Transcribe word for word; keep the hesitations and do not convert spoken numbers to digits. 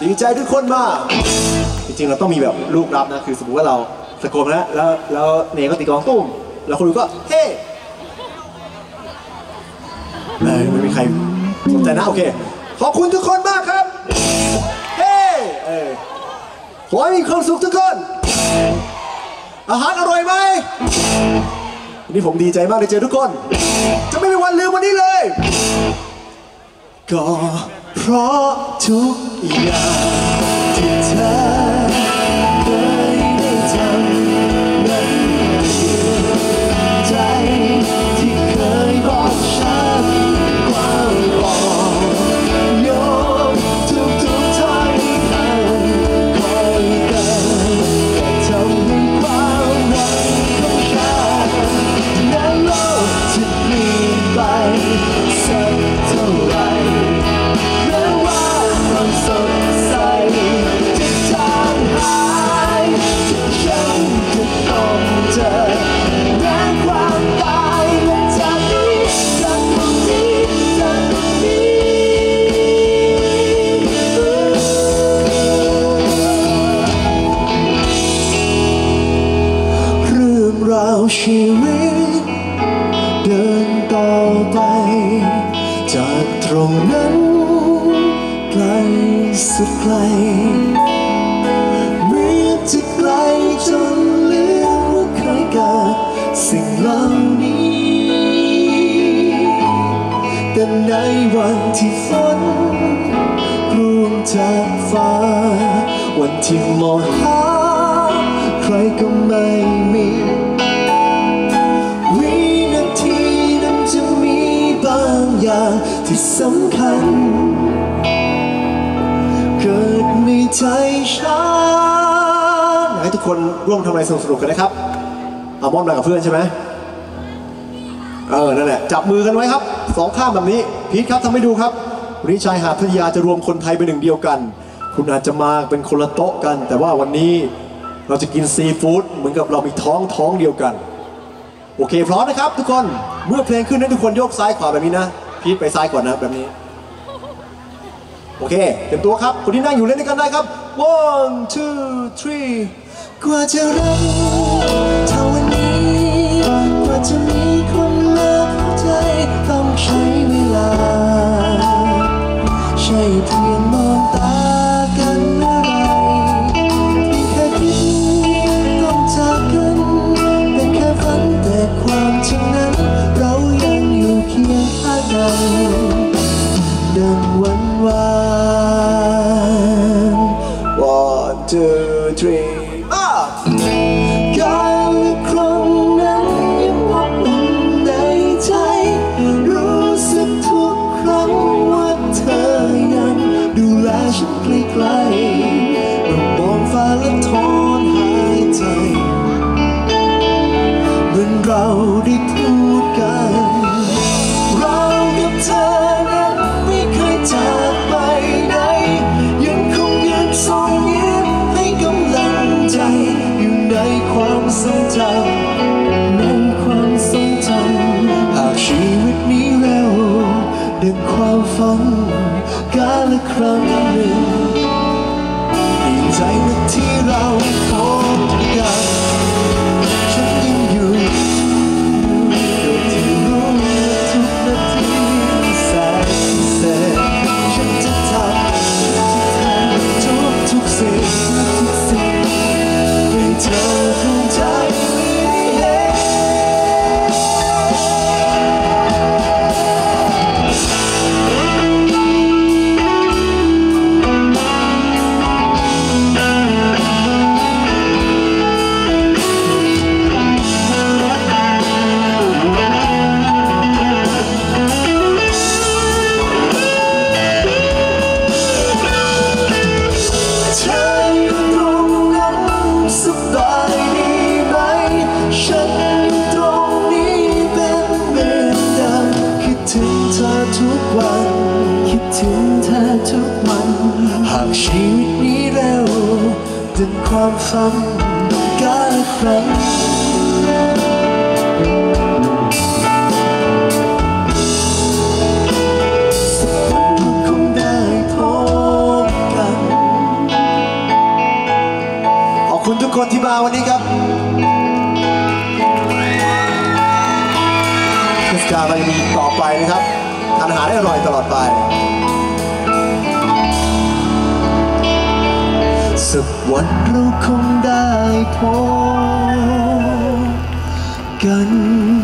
ดีใจทุกคนมากจริงๆเราต้องมีแบบลูกรับนะคือสมมติว่าเราตะโกนแล้วแล้วแล้วเนก็ตีกลองตุ้มแล้วคนดูก็เฮ้เออไม่มีใครสนใจนะโอเคขอบคุณทุกคนมากครับเฮ้เออขอให้มีความสุขทุกคนอาหารอร่อยไหมวันนี้ผมดีใจมากได้เจอทุกคนจะไม่มีวันลืมวันนี้เลยก็เพราะทุกอย่างที่เธอเคยได้ทำนั้นใจที่เคยบอกฉันความบอกโยนทุกทุกท้ายคำคอยเตือนแต่ทำให้ความหวังของฉันในโลกจะเปลี่ยนไปสักเท่าไหร่แม้ว่าความสดใสจะจางหายฉันจะต้องเจอแม้ความตายและจากนี้จากตรงนี้จากตรงนี้เรื่องราวชีวิตเดินต่อไปจากตรงนั้นไกลสุดไกลเหมือนจะไกลจนลืมว่าเคยเกิดสิ่งเหล่านี้แต่ในวันที่ฝนร่วงจากฟ้าวันที่มองหาใครก็ไม่มีวินาทีนั้นจะมีบางอย่างที่สำคัญเกิดในใจฉันให้ทุกคนร่วมทำอะไรสนุกๆกันนะครับเอามอนมากับเพื่อนใช่ไหมเออนั่นแหละจับมือกันไว้ครับสองข้างแบบนี้พีทครับทำให้ดูครับวันนี้ชายหาดพัทยาจะรวมคนไทยเป็นหนึ่งเดียวกันคุณอาจจะมาเป็นคนละโต๊ะกันแต่ว่าวันนี้เราจะกินซีฟู้ดเหมือนกับเรามีท้องท้องเดียวกันโอเคพร้อมนะครับทุกคนเมื่อเพลงขึ้นให้ทุกคนโยกซ้ายขวาแบบนี้นะพีทไปซ้ายก่อนนะแบบนี้โอเคเต็มตัวครับคนที่นั่งอยู่เล่นด้วยกันได้ครับ one two three กว่าจะรักเท่าวันนี้กว่าจะมีคนเลิกเข้าใจต้องใช้เวลาใช่เพียงมองตากันเมื่อไรแค่คิดต้องจากกันเป็นแค่ฝันแต่ความจริงนั้นเรายังอยู่เคียงข้างกันดังวันวาน one two three อ่ะการละครั้งนั้นยังอบอุ่นในใจรู้สึกทุกครั้งว่าเธอยังดูแลฉันไกลๆเมื่อมองฟ้าและถอนหายใจเหมือนเราได้พูดกันเรากับเธอนั้นไม่เคยจากไปไหนยังคงยืนส่องยิ้มให้กำลังใจอยู่ในความทรงจำในความทรงจำหากชีวิตนี้เร็วดังความฝันกาลละครั้งหนึ่งดีใจนะที่เราพบกันฉันยังอยู่โดยที่รู้ทุกนาทีแสนพิเศษฉันจะทำทุกทุกสิ่งทุกสิ่งให้เธอภูมิใจคิดถึงเธอทุกวันหากชีวิตนี้เร็วดังความฝันกาลครั้งสักวันคงได้พบกันมาวันนี้ครับเทศกาลเรายังมีต่อไปนะครับทานอาหารให้อร่อยตลอดไปสักวันเราคงได้พบกัน